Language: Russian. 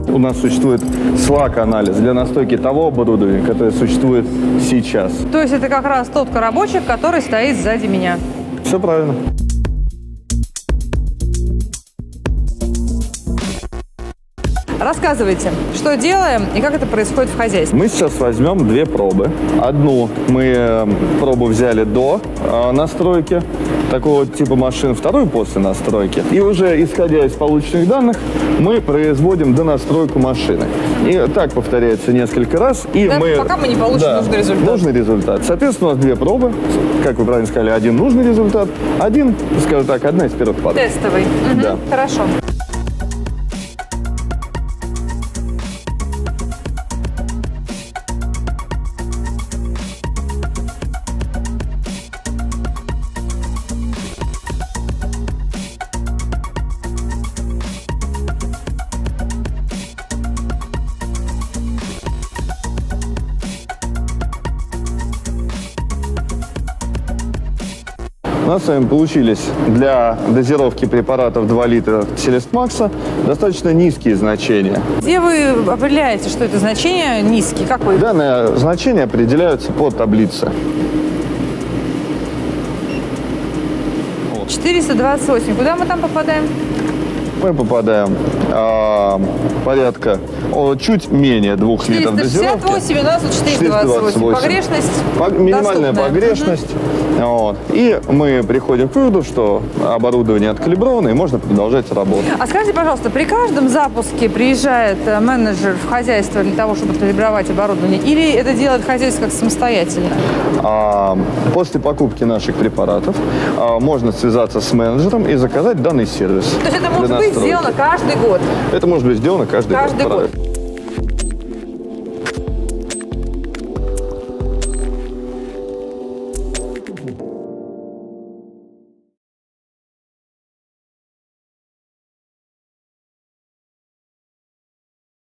У нас существует SWOT-анализ для настройки того оборудования, которое существует сейчас. То есть это как раз тот коробочек, который стоит сзади меня. Все правильно. Рассказывайте, что делаем и как это происходит в хозяйстве. Мы сейчас возьмем две пробы. Одну мы пробу взяли до настройки такого типа машин, вторую после настройки. И уже исходя из полученных данных, мы производим донастройку машины. И так повторяется несколько раз. И да, пока мы не получим нужный результат. Нужный результат. Соответственно, у нас две пробы. Как вы правильно сказали, один нужный результат, один, скажем так, одна из первых пар. Тестовый. Угу. Да. Хорошо. У нас с вами получились для дозировки препаратов 2 литра Селестмакса достаточно низкие значения. Где вы определяете, что это значение низкие? Как вы? Данные значения определяются по таблице. 428. Куда мы там попадаем? Мы попадаем порядка чуть менее 2 литров дозировки. 468, у нас 428. Погрешность минимальная доступная. погрешность. Вот. И мы приходим к выводу, что оборудование откалибровано и можно продолжать работу. А скажите, пожалуйста, при каждом запуске приезжает менеджер в хозяйство для того, чтобы калибровать оборудование, или это делает хозяйство как самостоятельно? После покупки наших препаратов можно связаться с менеджером и заказать данный сервис. То есть это может быть сделано каждый год? Это может быть сделано каждый год.